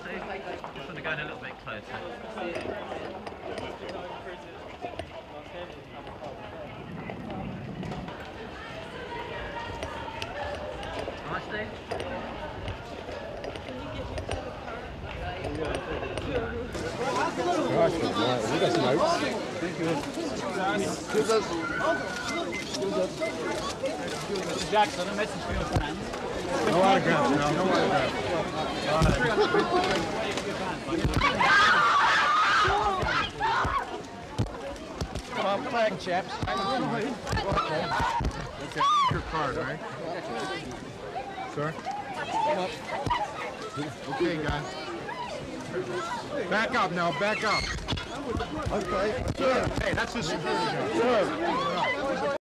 Steve? Just want to go in a little bit closer. Alright, Steve? Right, we got some oats. Thank you. Mr. Jackson, a message for your friends. No autographs now, no autographs. Come on, flag chaps. Okay, here's your card, alright? Sir? Okay, guys. Back up now, back up. Okay. Sir. Hey, that's the security guard. Sir.